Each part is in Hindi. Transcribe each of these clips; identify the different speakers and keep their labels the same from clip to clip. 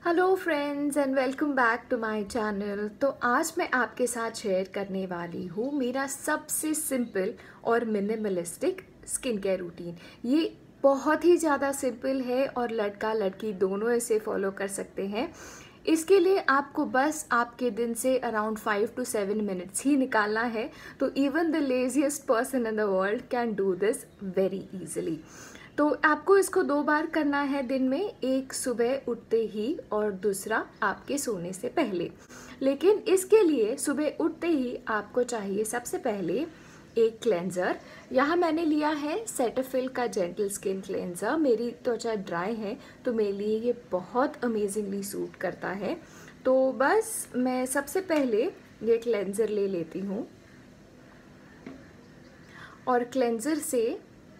Speaker 1: Hello friends and welcome back to my channel. तो आज मैं आपके साथ शेयर करने वाली हूँ मेरा सबसे सिंपल और मिनिमलिस्टिक स्किन केयर रूटीन। ये बहुत ही ज़्यादा सिंपल है और लड़का लड़की दोनों इसे फॉलो कर सकते हैं। इसके लिए आपको बस आपके दिन से अराउंड 5 to 7 मिनट्स ही निकालना है। तो even the laziest person in the world can do this very easily. तो आपको इसको 2 बार करना है दिन में, एक सुबह उठते ही और दूसरा आपके सोने से पहले। लेकिन इसके लिए सुबह उठते ही आपको चाहिए सबसे पहले एक क्लेंजर। यहाँ मैंने लिया है सेटाफिल का जेंटल स्किन क्लेंजर। मेरी त्वचा ड्राई है तो मेरे लिए ये बहुत अमेजिंगली सूट करता है। तो बस मैं सबसे पहले ये क्लेंजर ले लेती हूँ और क्लेंजर से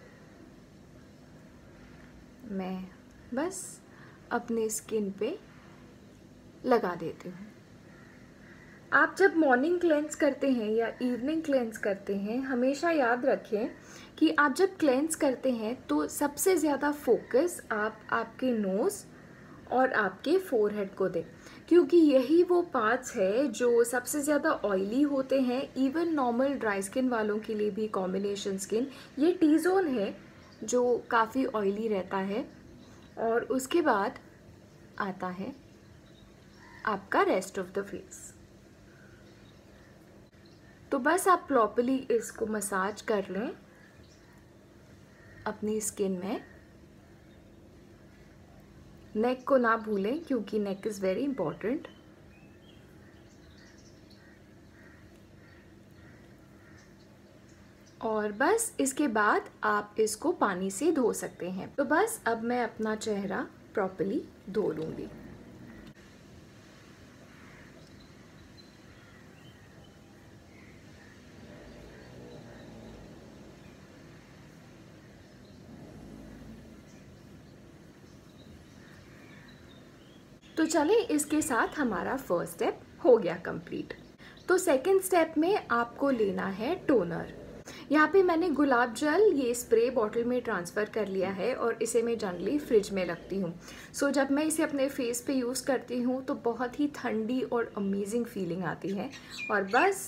Speaker 1: मैं बस अपनी स्किन पे लगा देती हूँ। आप जब मॉर्निंग क्लेंस करते हैं या इवनिंग क्लेंस करते हैं, हमेशा याद रखें कि आप जब क्लेंस करते हैं तो सबसे ज़्यादा फोकस आप आपके नोज़ और आपके फोरहेड को दें, क्योंकि यही वो पार्ट्स है जो सबसे ज़्यादा ऑयली होते हैं। इवन नॉर्मल ड्राई स्किन वालों के लिए भी कॉम्बिनेशन स्किन ये टी जोन है जो काफ़ी ऑयली रहता है। और उसके बाद आता है आपका रेस्ट ऑफ द फेस। तो बस आप प्रॉपर्ली इसको मसाज कर लें अपनी स्किन में। नेक को ना भूलें क्योंकि नेक इज़ वेरी इंपॉर्टेंट। और बस इसके बाद आप इसको पानी से धो सकते हैं। तो बस अब मैं अपना चेहरा प्रॉपर्ली धो लूँगी। तो चले, इसके साथ हमारा फर्स्ट स्टेप हो गया कंप्लीट। तो सेकंड स्टेप में आपको लेना है टोनर। यहाँ पे मैंने गुलाब जल ये स्प्रे बॉटल में ट्रांसफ़र कर लिया है और इसे मैं जनरली फ्रिज में रखती हूँ। सो जब मैं इसे अपने फेस पे यूज़ करती हूँ तो बहुत ही ठंडी और अमेजिंग फीलिंग आती है। और बस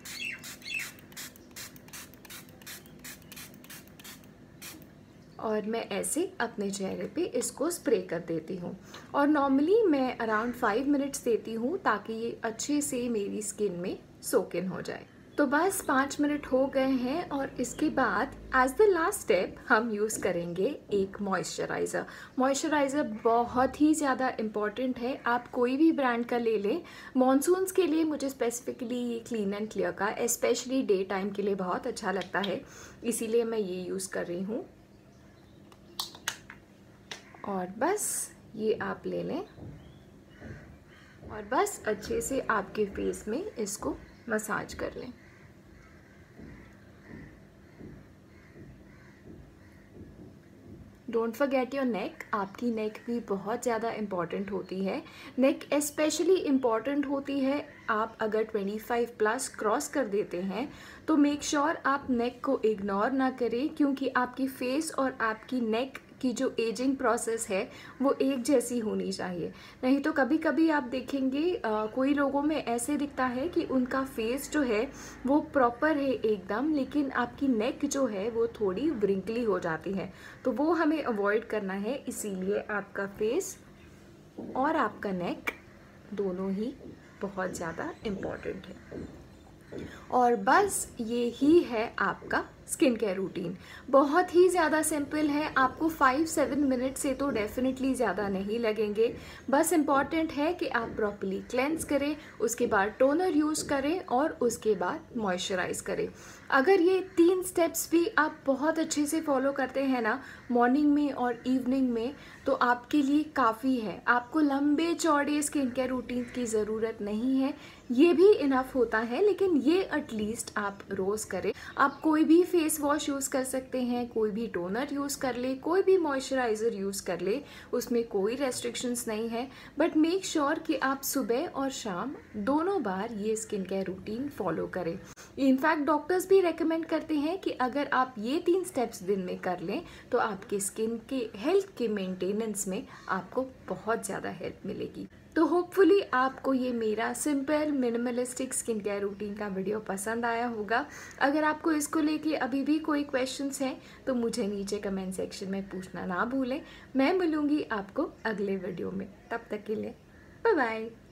Speaker 1: और मैं ऐसे अपने चेहरे पे इसको स्प्रे कर देती हूँ। और नॉर्मली मैं अराउंड 5 मिनट्स देती हूँ ताकि ये अच्छे से मेरी स्किन में सोक इन हो जाए। तो बस 5 मिनट हो गए हैं और इसके बाद एज द लास्ट स्टेप हम यूज़ करेंगे एक मॉइस्चराइज़र। मॉइस्चराइज़र बहुत ही ज़्यादा इम्पॉर्टेंट है। आप कोई भी ब्रांड का ले लें। मॉनसून्स के लिए मुझे स्पेसिफिकली ये क्लीन एंड क्लियर का स्पेशली डे टाइम के लिए बहुत अच्छा लगता है, इसीलिए मैं ये यूज़ कर रही हूँ। और बस ये आप ले लें और बस अच्छे से आपके फेस में इसको मसाज कर लें। Don't forget your neck. आपकी नेक भी बहुत ज़्यादा इम्पॉर्टेंट होती है। नेक स्पेशली इम्पॉर्टेंट होती है। आप अगर 25 प्लस क्रॉस कर देते हैं तो मेक श्योर आप नेक को इग्नोर ना करें, क्योंकि आपकी फेस और आपकी नेक की जो एजिंग प्रोसेस है वो एक जैसी होनी चाहिए। नहीं तो कभी कभी आप देखेंगे कोई लोगों में ऐसे दिखता है कि उनका फेस जो है वो प्रॉपर है एकदम, लेकिन आपकी नेक जो है वो थोड़ी व्रिंकली हो जाती है। तो वो हमें अवॉइड करना है, इसीलिए आपका फेस और आपका नेक दोनों ही बहुत ज़्यादा इम्पॉर्टेंट है। और बस ये ही है आपका स्किन केयर रूटीन। बहुत ही ज़्यादा सिंपल है। आपको 5-7 मिनट से तो डेफिनेटली ज़्यादा नहीं लगेंगे। बस इम्पॉर्टेंट है कि आप प्रॉपर्ली क्लेंस करें, उसके बाद टोनर यूज़ करें और उसके बाद मॉइस्चराइज करें। अगर ये 3 स्टेप्स भी आप बहुत अच्छे से फॉलो करते हैं ना, मॉर्निंग में और इवनिंग में, तो आपके लिए काफ़ी है। आपको लंबे चौड़े स्किन केयर रूटीन की ज़रूरत नहीं है, ये भी इनफ होता है। लेकिन ये एटलीस्ट आप रोज़ करें। आप कोई भी फेस वॉश यूज़ कर सकते हैं, कोई भी टोनर यूज़ कर ले, कोई भी मॉइस्चराइज़र यूज़ कर ले, उसमें कोई रेस्ट्रिक्शंस नहीं है। बट मेक श्योर कि आप सुबह और शाम दोनों बार ये स्किन केयर रूटीन फॉलो करें। इनफैक्ट डॉक्टर्स भी रेकमेंड करते हैं कि अगर आप ये 3 स्टेप्स दिन में कर लें तो आपके स्किन के हेल्थ के मेंटेनेंस में आपको बहुत ज़्यादा हेल्प मिलेगी। तो होपफुली आपको ये मेरा simple minimalistic skin care routine का वीडियो पसंद आया होगा। अगर आपको इसको लेके अभी भी कोई क्वेश्चंस हैं तो मुझे नीचे कमेंट सेक्शन में पूछना ना भूलें। मैं मिलूँगी आपको अगले वीडियो में, तब तक के लिए बाय बाय।